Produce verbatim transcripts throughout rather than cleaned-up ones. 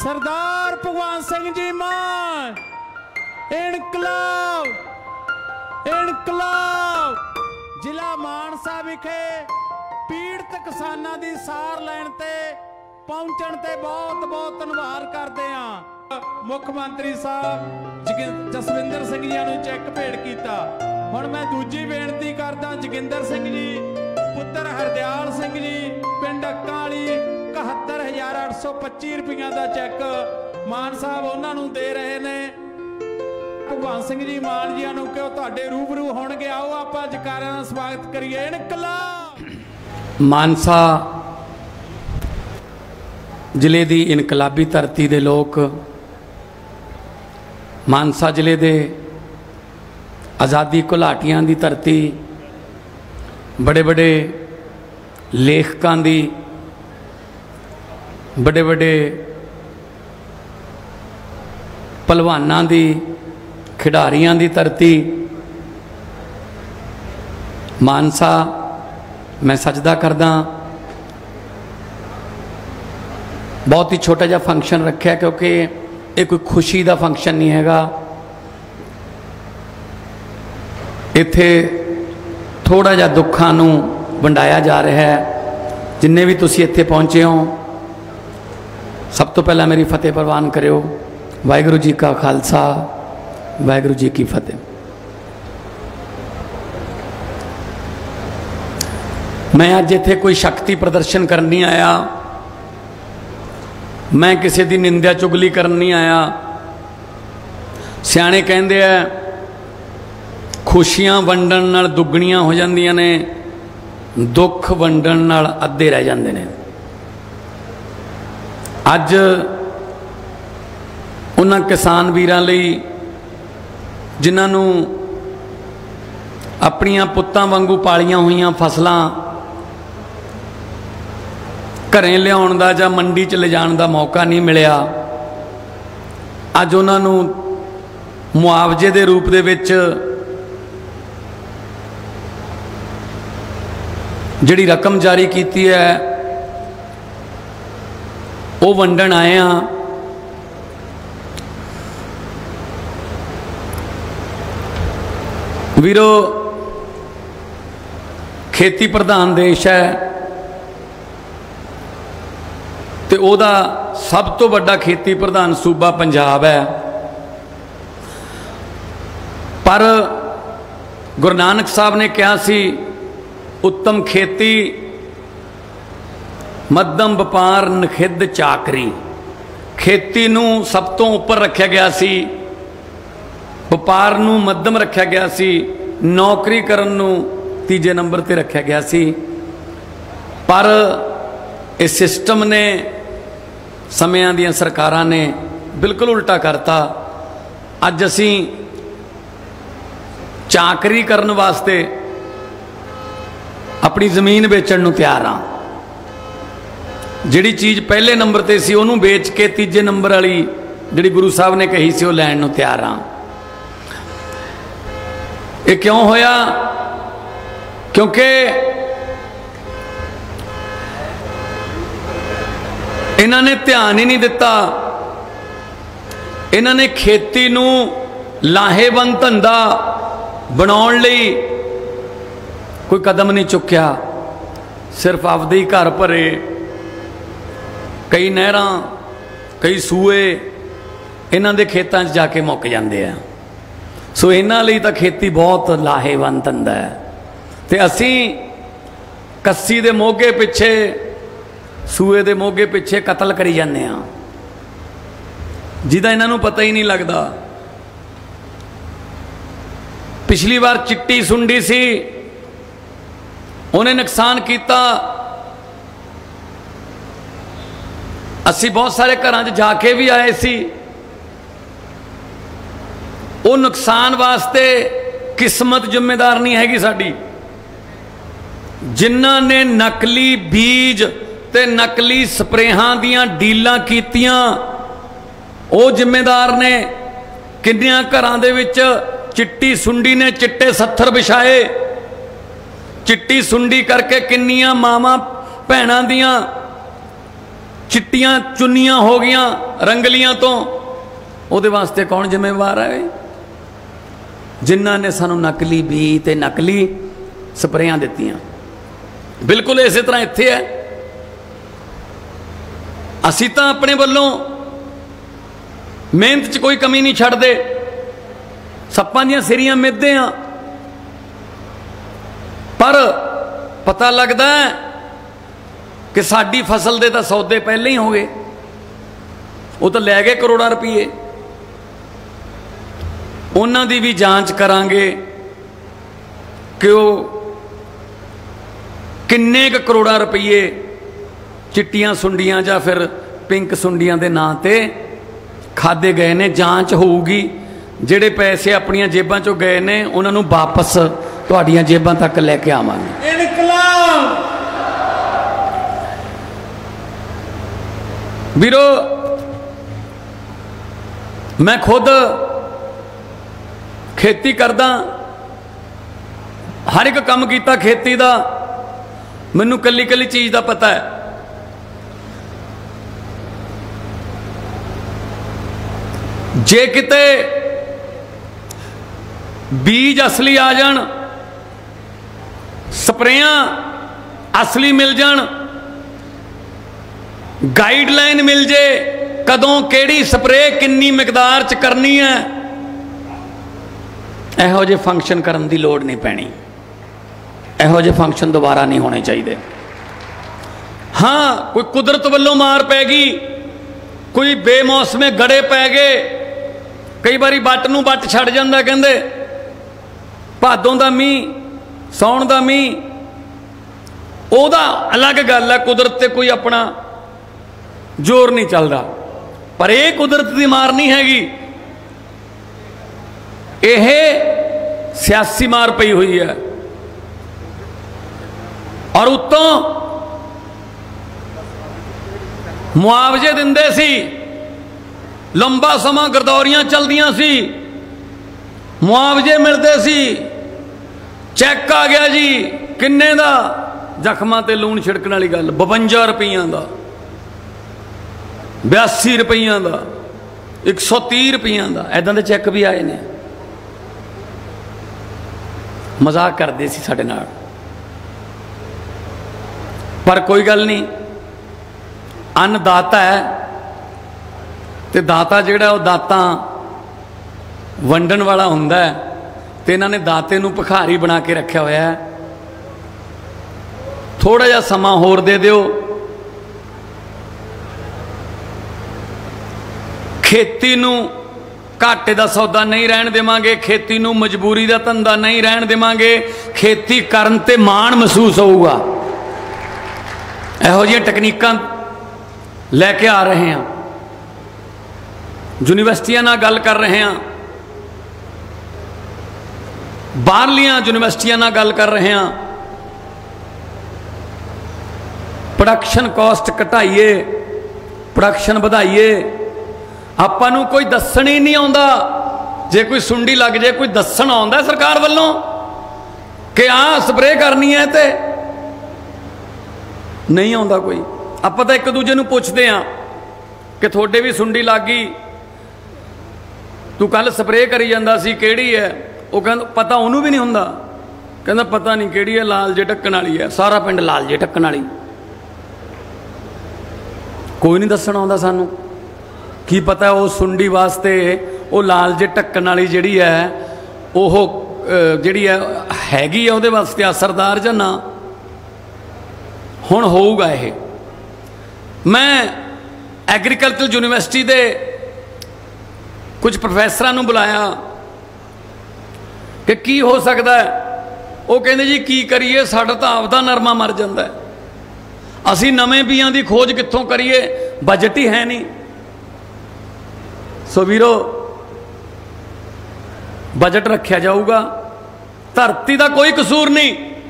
सरदार भगवंत सिंह जी मान। इनकलाब इनकलाब। जिला मानसा विखे पीड़ित किसानां दी सार लैण ते पहुंचण ते बहुत बहुत धन्नवाद करते हैं। मुख मंत्री साहब जसविंदर सिंह जी नूं चैक भेंट किया। हुण मैं दूजी बेनती करदा जोगिंदर सिंह जी पुत्र हरदयाल सिंह जी पिंड अक्काली इकहत्तर हज़ार अठ सौ पच्ची रुपया का चैक मान साहब उन्होंने दे रहे ने भगवंत सिंह जी मान जी नूं कि तुहाडे रूबरू होणगे। आओ आपां जकारियां दा स्वागत करिए। इनकलाब। मानसा जिले की इनकलाबी धरती के लोग, मानसा जिले के आज़ादी घुलाटियां की धरती, बड़े बड़े लेखकों की, बड़े बड़े पहलवानों की, खिडारियों की धरती मानसा। मैं सजदा करदा बहुत ही छोटा जिहा फंक्शन रखा क्योंकि ये कोई खुशी का फंक्शन नहीं हैगा। इत्थे थोड़ा जिहा दुखों नूं वंडाया जा रहा है। जिन्ने भी तुसी इत्थे पहुँचे हो, सब तो पहला मेरी फतेह प्रवान करो। वाहिगुरू जी का खालसा, वाहिगुरू जी की फतेह। मैं अज इत्थे कोई शक्ति प्रदर्शन करनी नहीं आया, मैं किसी की निंदा चुगली करनी नहीं आया। सियाणे कहंदे आ खुशियां वंडण नाल दुगणियां हो जांदियां ने, दुख वंडण नाल अद्धे रह जांदे ने। अज उन्हां किसान वीरां लई जिन्हां नूं अपनियां पुत्तां वांगू पालियां होईयां फसलां घरें लियाउण दा जां मंडी च ले जाण दा मौका नहीं मिलिया, अज उन्हां नूं मुआवजे दे रूप दे विच जिहड़ी रकम जारी की है वो वंडण आए हैं। वीरो, खेती प्रधान देश है ते ओदा सब तो बड़ा खेती प्रधान सूबा पंजाब है, पर गुरु नानक साहब ने कहा सी उत्तम खेती मध्यम व्यापार नखिद्ध चाकरी। खेती नूं सब तो उपर रखा गया सी, व्यापार नूं मध्यम रखा गया सी, नौकरी करन नूं तीजे नंबर ते रखा गया सी। पर इस सिस्टम ने, समयां दियां सरकारां ने बिल्कुल उल्टा करता। अज असीं चाकरी करन वास्ते अपनी जमीन बेचण नूं तैयार हाँ। जिहड़ी चीज़ पहले नंबर ते सी उहनूं बेच के तीजे नंबर वाली जिहड़ी गुरु साहब ने कही सी वो लैण नूं तैयार हाँ। ये क्यों होया? क्योंकि इन्हां ने ध्यान ही नहीं दिता, इन्हां ने खेती नूं लाहेवंद धंधा बनाउण लई कोई कदम नहीं चुक्या। सिर्फ आपदे ही घर भरे, कई नहरां कई सूए इन्हां दे खेतां च जाके मुक जांदे आ। सो इन्हां लई तां खेती बहुत लाहेवंद धंधा है ते असीं कस्सी दे मोगे पिछे, सूए दे मोगे पिछे कतल करी जाने आ, जिहदा इन्हां नूं पता ही नहीं लगदा। पिछली बार चिट्टी सुंडी सी, उन्हें नुकसान किया। असी बहुत सारे घरां च जाके भी आए सी। वो नुकसान वास्ते किस्मत जिम्मेदार नहीं हैगी साडी। जिन्हां ने नकली बीज ते नकली स्प्रेहां दियां डीलां कीतियां वो जिम्मेदार ने। किन्नियां घरां दे विच चिट्टी सुंडी ने चिट्टे सत्थर बिछाए, चिट्टी सुंडी करके किन्नियां मावां भैणां दियां चिट्टियां चुन्नियां हो गई रंगलियां तो ਉਹਦੇ वास्ते कौन जिम्मेवार है? जिन्हों ने सानू नकली बी ते नकली स्प्रेयां दित्तियां। बिल्कुल इस तरह इत्थे है, असी तो अपने वालों मेहनत च कोई कमी नहीं छड्डदे, सप्पां दियां सिरियां मिधदे हां, पर पता लगता है कि साडी फसल दे तां सौदे पहले ही हो गए, वो तो लै गए करोड़ां रुपये। उन्हां दी भी जांच करांगे कि वो किन्ने क करोड़ां रुपये चिट्टियां सुंडियां जां फिर पिंक सुंडियां दे नां ते खादे गए ने। जांच होऊगी, जिहड़े पैसे अपनियां जेबां चों गए ने उन्हां नूं वापस तुहाडियां जेबां तक लैके आवांगे। इनकलाब वीरो, मैं खुद खेती करदा, हर एक काम कीता खेती दा, मैनू कली कली चीज़ का पता है। जे किते बीज असली आ जान, स्प्रेयां असली मिल जान, गाइडलाइन मिल जे कदों केड़ी स्प्रे किन्नी मिकदार च करनी है, इहो जे फंक्शन करन दी लोड़ नहीं पैनी, इहो जे फंक्शन दोबारा नहीं होने चाहिए। हाँ, कोई कुदरत वालों मार पैगी, कोई बेमौसमे गड़े पै गए, कई बारी बट नूं बट छड़ जांदा, कहंदे भादों दा मींह, सौण दा मींह, ओहदा अलग गल है, कुदरत ते कोई अपना जोर नहीं चलता, पर यह कुदरत की मार नहीं हैगी, यह सियासी मार पई हुई है। और उत्तों मुआवजे दिंदे सी, लंबा समा गिरदौरियां चलदियां सी, मुआवजे मिलते सी, चैक आ गया जी किन्ने दा, जख्मां ते लूण छिड़कण वाली गल बवंजा रुपइयां दा, बयासी रुपइयां दा, एक सौ तीह रुपइयां दा, ऐदां दे चैक भी आए ने। मजाक करते सी साडे नाल, पर कोई गल नहीं, अन्नदाता है ते दाता जिहड़ा वो दाता वंडन वाला हुंदा है, ते इन्हां ने दाते नूं भिखारी बना के रखा होया है। थोड़ा जिहा समा होर दे दिओ, खेती नूं घाटे का सौदा नहीं रहन देवांगे, खेती नूं मजबूरी का धंधा नहीं रहन देवांगे, खेती करन ते माण महसूस होऊगा। इहो जिहियां तकनीकां लैके आ रहे हैं, यूनिवर्सिटियां नाल गल कर रहे हैं, बाहरलियां यूनिवर्सिटियां नाल गल कर रहे हैं, प्रोडक्शन कॉस्ट घटाइए, प्रोडक्शन बढ़ाइए। आपां नूं कोई दस्सण ही नहीं आउंदा, जे कोई सुंडी लग जाए कोई दस्सण आउंदा सरकार वालों कि आ स्प्रे करनी है, ते नहीं आउंदा कोई। आपां तां एक दूजे नूं पुछदे हां कि थोड़े भी सुंडी लग गई, तू कल स्प्रे करी जांदा सी, किहड़ी है? वो कहंदा पता उहनूं भी नहीं हुंदा, कहंदा पता नहीं किहड़ी है, लाल जे ढक्कण वाली है, सारा पिंड लाल जे ढक्कण वाली, कोई नहीं दस्सण आउंदा सानूं। की पता वो सुंडी वास्ते वो लाल जे ढक्कण वाली जिहड़ी है वो जिहड़ी है हैगी है उहदे वास्ते असरदार जां ना। हुण होऊगा ये। मैं एग्रीकल्चर यूनिवर्सिटी दे कुछ प्रोफैसरां नूं बुलाया कि की हो सकता है, वो कहंदे जी की करिए, साडा तां आपदा नरमा मर जांदा है, असीं नवें बीआं दी खोज कित्थों करिए, बजट ही है नहीं। सो वीरो, बजट रखा जाऊगा, धरती का कोई कसूर नहीं,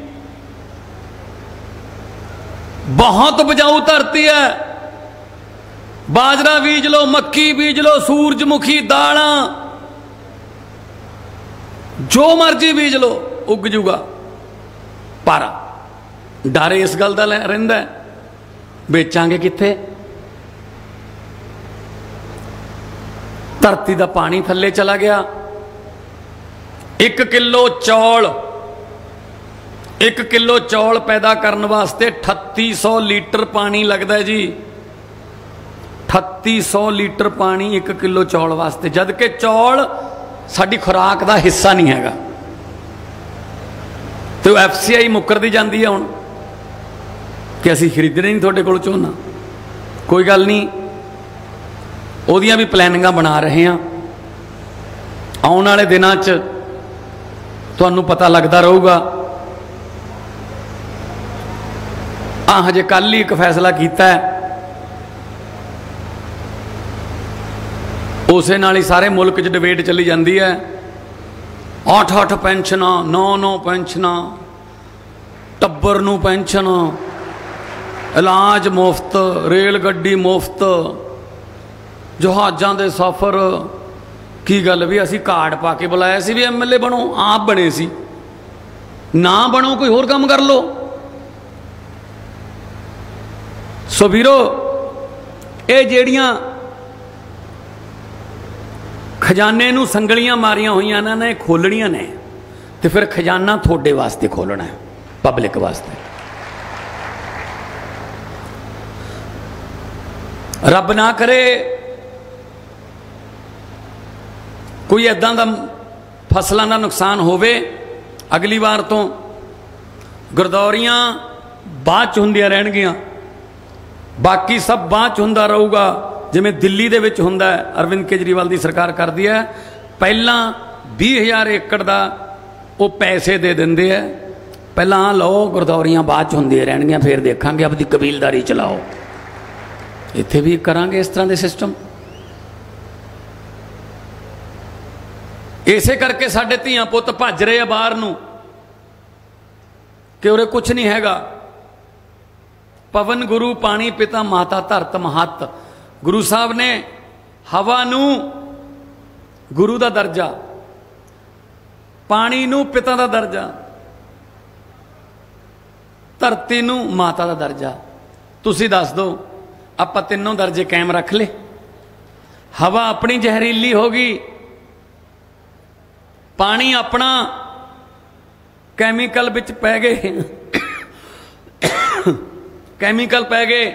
बहुत उपजाऊ धरती है, बाजरा बीज लो, मक्की बीज लो, सूरजमुखी दालां जो मर्जी बीज लो उग जूगा। पर डर इस गल का रहिंदा है, बेचांगे कित्थे, धरती का पानी थले चला गया। एक किलो चौल एक किलो चौल पैदा करने वास्ते अठत्ती सौ लीटर पानी लगता है जी। अठत्ती सौ लीटर पानी एक किलो चौल वास्ते, जबकि चौल साडी खुराक का हिस्सा नहीं हैगा। तो एफ सी आई मुकरदी जाती है हुण कि असीं खरीदने नहीं तुहाडे कोल झोना। कोई गल नहीं, उहदियां भी प्लैनिंगां बना रहे हैं। आउण वाले दिनां च तुहानूं पता लगता रहूगा। आ हजे कल ही एक फैसला किया है, उसे नाल ही सारे मुल्क च डिबेट चली जाती है। अठ अठ पेंशन, नौ नौ पेंशन, टब्बर नूं पेंशन, इलाज मुफ्त, रेल गड्डी मुफ्त, जहाज़ां दे सफ़र। की गल भी असी कार्ड पा के बुलाया सी भी एम एल ए बनो, आप बने सी, ना बनो कोई होर काम कर लो। सो वीरो, ये जेड़ियां खजाने नूं संगलियां मारियां हुई ने खोलनियां ने, तो फिर खजाना थोड़े वास्ते खोलना है, पब्लिक वास्ते। रब ना करे कोई इदां दा फसलों का नुकसान होवे, अगली बार तो गुरदौरियां बाद च हुंदियां रहणगियां, बाकी सब बाद च हुंदा रहूगा। जिमें दिल्ली दे विच हुंदा है, अरविंद केजरीवाल की सरकार करती है, पहला भी हज़ार एकड़ का वो पैसे दे देंदे है, पहला लो गुरदौरियां बाद च हुंदियां रहणगियां, फिर देखांगे अपनी कबीलदारी चलाओ। इत्थे भी करांगे इस तरह के सिस्टम। इसे करके साडे धीआं पुत्त भज रहे आ बाहर नूं कि उरे कुछ नहीं हैगा। पवन गुरु पानी पिता माता धरत महत। गुरु साहब ने हवा नूं गुरु का दर्जा, पानी नूं पिता का दर्जा, धरती नूं माता का दर्जा। तुसी दस दो आपां तीनों दर्जे कायम रख ले। हवा अपनी जहरीली होगी, पानी अपना कैमिकल विच पै गए कैमिकल पै गए,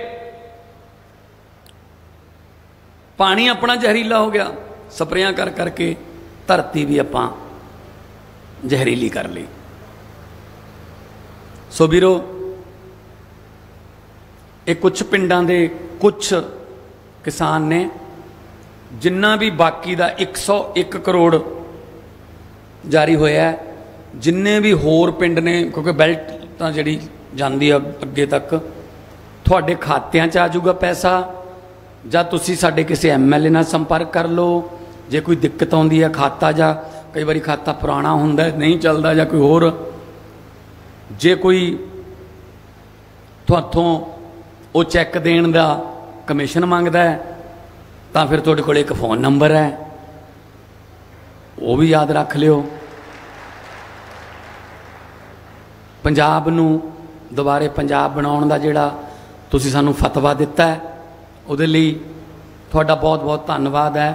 पानी अपना जहरीला हो गया, स्प्रेयां कर करके धरती भी आपां जहरीली कर ली। सो वीरो, ये कुछ पिंडां दे कुछ किसान ने जिन्ना भी बाकी दा एक सौ एक करोड़ जारी होया है, जिन्ने भी होर पिंड ने, क्योंकि बेल्ट तां जिहड़ी जांदी है अगे तक, तुहाडे खात्यां च आ जाऊगा पैसा, ਜਾਂ ਤੁਸੀਂ ਸਾਡੇ ਕਿਸੇ एम एल ए ਨਾਲ संपर्क कर लो। जे कोई दिक्कत आती है खाता, ਜਾਂ कई बारी खाता पुराना ਹੁੰਦਾ नहीं चलता, ਜਾਂ कोई होर, जे कोई ਤੁਹਾਥੋਂ वो चैक देण ਦਾ कमीशन मंगदा है, तो फिर तुहाडे कोल एक फोन नंबर है, वो भी याद रख लियो। पंजाब नूं दोबारे पंजाब बनाउण दा जिहड़ा तुसीं सानूं फतवा दिता है, ਉਹਦੇ ਲਈ ਤੁਹਾਡਾ बहुत बहुत धन्यवाद है।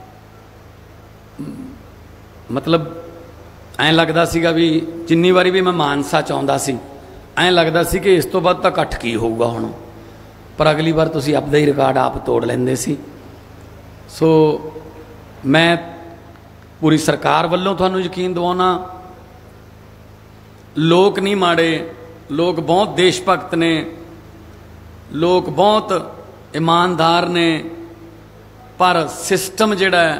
मतलब ਐਂ लगता ਸੀਗਾ भी जिन्नी वारी भी मैं मानसा च आउंदा सी, ਐਂ लगता सी कि इस तो बाद तो इकट्ठ की होਊਗਾ ਹੁਣ, पर अगली बार तुसीं आपदा ही रिकॉर्ड आप तोड़ ਲੈਂਦੇ ਸੀ। सो मैं पूरी सरकार ਵੱਲੋਂ ਤੁਹਾਨੂੰ यकीन ਦਿਵਾਉਣਾ, लोग नहीं माड़े, लोग बहुत देश भगत ने, लोग बहुत ईमानदार ने, पर सिस्टम जिहड़ा है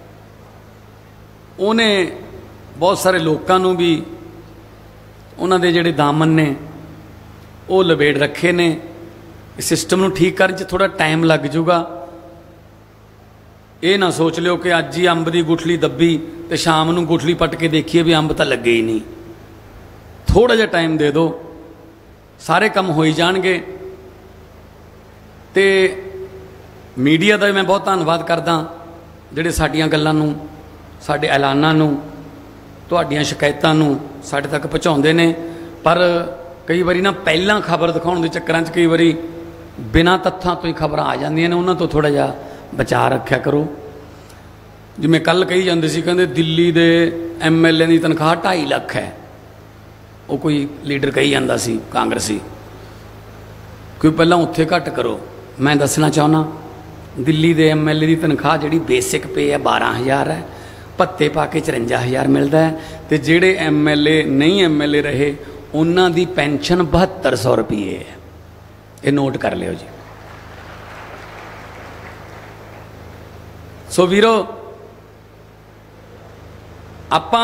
उन्हें बहुत सारे लोगों नूं भी उन्होंने जिहड़े दामन ने वो लपेट रखे ने। सिस्टम नूं ठीक करन च थोड़ा टाइम लग जूगा। ये ना सोच लियो कि अज ही अंब की गुठली दब्बी तो शाम नूं गुठली पट के देखिए भी अंब तो लगे ही नहीं। थोड़ा जिहा टाइम दे दो, सारे काम हो ही जाणगे। तो मीडिया का मैं बहुत धन्यवाद करदा जिहड़े साडियां गल्लां नूं, साडे ऐलानां नूं, तुहाडीआं शिकायतां नूं साडे तक पहुँचाउंदे ने। पर कई बारी ना पहलां खबर दिखाउण दे चक्करां च कई बारी बिना तत्थां तो ही खबरां आ जांदियां ने, उन्हां तो थोड़ा जिहा बचा रखिया करो। जिवें कल कही जाते सी, कहते दिल्ली के एम एल ए की तनख्वाह ढाई लख है, वो कोई लीडर कही जाता सी कांग्रेसी, कोई पहला उत्थे घट करो। मैं दसना चाहना दिल्ली के एम एल ए की तनख्वाह जी बेसिक पे है बारह हज़ार है, भत्ते पा के चरंजा हज़ार मिलता है, तो जोड़े एम एल ए नहीं एम एल ए रहे उन्हों की पेनशन बहत्तर सौ रुपये है। ये नोट कर लियो जी। सो वीरो आपां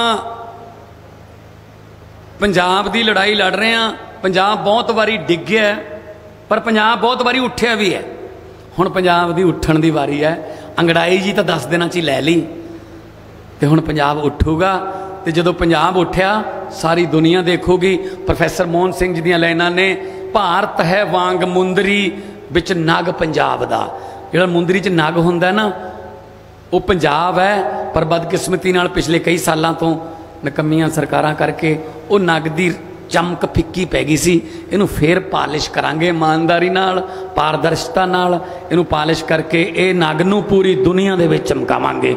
पंजाब की लड़ाई लड़ रहे हैं। पंजाब बहुत बारी डिग्या पर पंजाब बहुत बारी उठ्या भी है। हुण पंजाब की उठण की वारी है। अंगड़ाई जी तो दस दिनों च लै ली, तो हुण पंजाब उठूगा। तो जदों पंजाब उठ्या सारी दुनिया देखूगी। प्रोफैसर मोहन सिंह जी दियां लाइनां ने, भारत है वांग मुंदरी विच नग पंजाब दा। जिहड़ा मुंदरी च नग हुंदा ना वो पंजाब है, पर बदकिस्मती नाल पिछले कई सालों तो नकम्मियां सरकारां करके वो नग दी चमक फिक्की पै गई सी। इनू फिर पालिश करांगे ईमानदारी नाल, पारदर्शिता नाल इनू पालिश करके ये नग नू पूरी दुनिया दे विच चमकावांगे।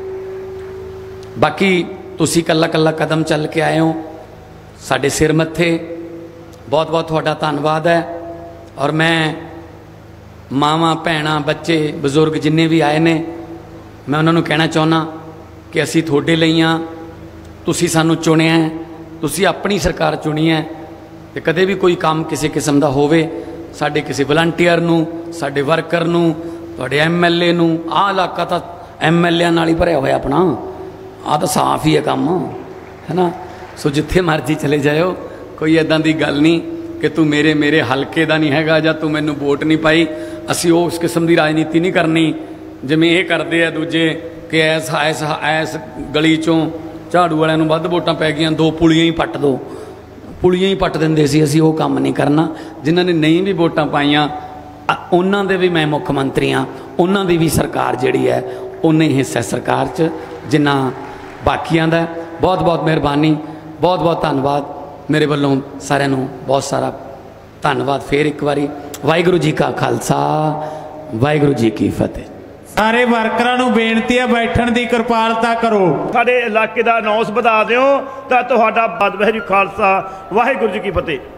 बाकी तुसी कल्ला कल्ला कदम चल के आए हो, साडे सिर मत्थे, बहुत बहुत तुहाडा धन्नवाद है। और मैं मावां भैणां बच्चे बजुर्ग जिन्ने भी आए ने, मैं उन्होंने कहना चाहना कि असी थोड़े लई हाँ, तुसी सानू चुनिया है, तुसी अपनी सरकार चुनी है। तो कदे भी कोई काम किसी किस्म का होवे, साडे किसी वलंटियर नू, साडे वर्कर नू, तुहाडे एम एल ए नू, आ इलाका तो एम एल ए नाल ही भरिया होया अपना, आ तो साफ ही है काम, है ना। सो जिथे मर्जी चले जाओ, कोई इदां दी गल नहीं कि तू मेरे मेरे हलके दा नहीं हैगा जां तू मैनू वोट नहीं पाई। असी उस किस्म की राजनीति नहीं करनी जिवें ये करते हैं दूजे कि ऐस ऐस ऐस गली चों झाड़ू वालियां नूं वध वोटां पै गईयां, दो पुलियां ही पट दो, पुलियां ही पट दिंदे सी। असी वो काम नहीं करना। जिन्हां ने नहीं भी वोटां पाईयां उन्हां दे भी मैं मुख मंत्री हाँ, उन्हां दी भी सरकार जिहड़ी है उन्ने ही हिस्सा सरकार च जिन्ना बाकियां दा। बहुत बहुत मेहरबानी, बहुत बहुत धन्नवाद मेरे वालों सारिਆਂ ਨੂੰ बहुत सारा धन्नवाद। फिर एक बारी वाहिगुरू जी का खालसा, वाहिगुरू जी की फतेह। सारे वर्करां नूं बेनती है बैठण दी किरपालता करो। साडे इलाके दा अनाउंस बता दिओ तां तुहाडा वाहिगुरू जी खालसा, वाहिगुरू जी की फतेह।